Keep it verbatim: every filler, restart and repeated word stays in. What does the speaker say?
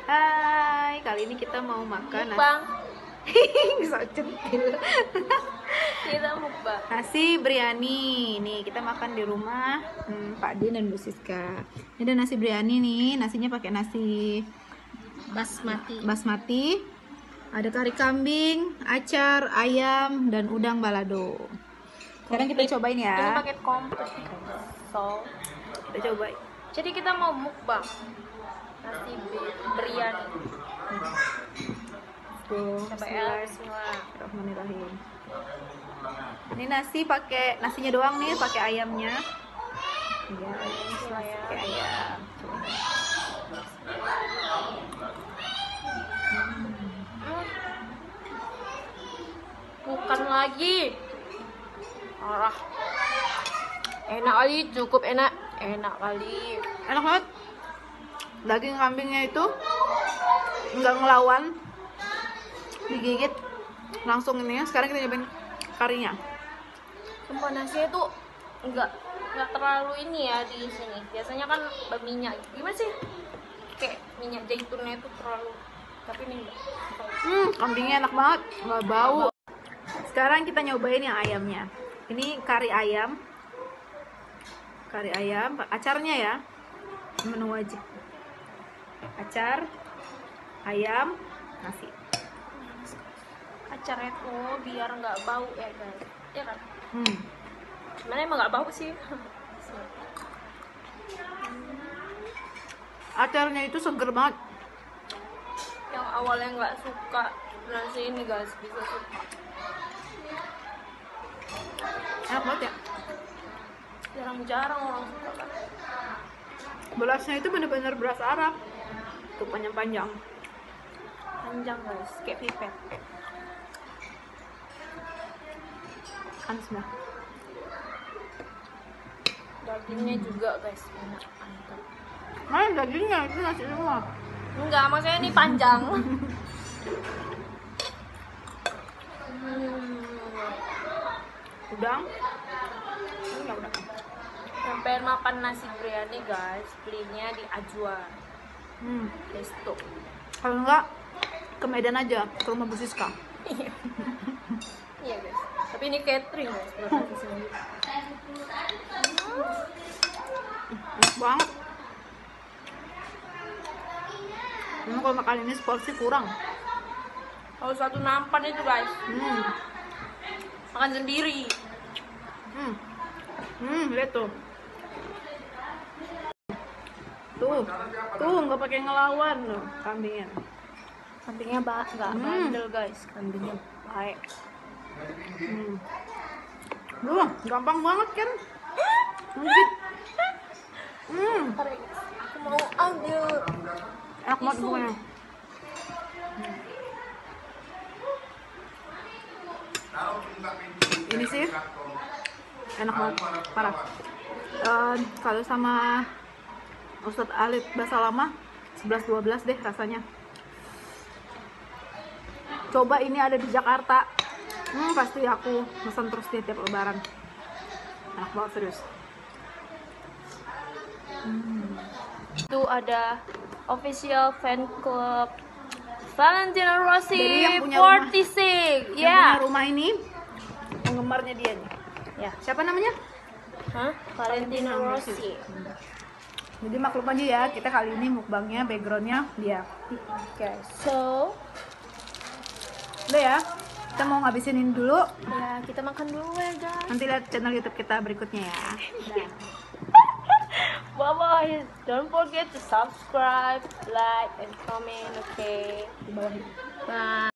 Hai, kali ini kita mau makan mukbang. Bisa centil. Kita mukbang. Nasi biryani. Nih, kita makan di rumah hmm, Pak Din dan Bu Siska. Ini ada nasi biryani nih, nasinya pakai nasi Basmati. basmati. Ada kari kambing, acar, ayam, dan udang balado. Sekarang kita cobain Ini ya. paket komplit. So, Kita cobain. jadi kita mau mukbang nasi biryani. Tuh, Coba ya, bismillah. Bismillahirrahmanirrahim. Ini nasi pakai nasinya doang nih, pakai ayamnya. Iya, Bismillah ya. pakai ayam. Hmm. Bukan lagi. Arah. Enak kali, cukup enak. Enak kali. Enak banget. Daging kambingnya itu nggak ngelawan, digigit langsung ini ya. Sekarang kita nyobain karinya. Sumpah nasinya tuh enggak enggak terlalu ini ya di sini. Biasanya kan berminyak. Gimana sih? Kayak minyak zaitunnya itu terlalu, tapi ini enggak. Hmm, kambingnya enak banget, nggak bau. Sekarang kita nyobain yang ayamnya. Ini kari ayam, kari ayam, acarnya ya, menu wajib. Acar, ayam, nasi. Acarnya tuh biar nggak bau ya guys. Ya kan? Hmm. Sebenarnya emang nggak bau sih. Acarnya itu seger banget. Yang awalnya nggak suka nasi ini guys bisa suka. Enak banget ya. Jarang-jarang orang suka kan. Belasnya itu bener-bener beras Arab. Tuh panjang-panjang. Panjang guys, kayak pipet. Kan semua. Dagingnya juga guys enak, mantap. Mana dagingnya itu nasi semua. Enggak, maksudnya ini panjang. hmm. Udang. Ini nggak udang. Yang pengen makan nasi biryani guys, belinya di Ajwa Hmm. Resto. Kalau enggak ke Medan aja, ke rumah Bu Siska. Iya guys. Tapi ini catering guys, buat nasi sendiri. Enak banget. Memang kalau makan ini seporsi kurang. Kalau satu nampan itu guys, Hmm. makan sendiri. Hmm. Hmm, lihat tuh. Tuh, tuh nggak pakai ngelawan loh kambingnya. Kambingnya ba nggak Hmm. bandel guys, kambingnya baik. Hmm. Duh, gampang banget kan? Mungkin. Hmm, Ntar ya, guys. Aku mau ambil. enak banget Tisu. pokoknya. Ini sih enak banget, parah. Eh, kalau sama Ustadz Alif Basalamah sebelas dua belas deh rasanya. Coba ini ada di Jakarta. Hmm, pasti aku pesan terus deh tiap lebaran. Enak banget serius. Hmm. Itu ada official fan club Valentino Rossi Jadi yang punya rumah- empat puluh enam. Yang Ya. punya rumah ini penggemarnya dia nih. Ya. Siapa namanya? Hah? Valentino Rossi. Jadi maklum aja ya, kita kali ini mukbangnya backgroundnya dia. Guys. So, Udah ya, kita mau ngabisin ini dulu. ya kita makan dulu ya guys. Nanti lihat channel YouTube kita berikutnya ya. Dah. Bye bye. Don't forget to subscribe, like, and comment. Okay. Di bawah ini. Bye.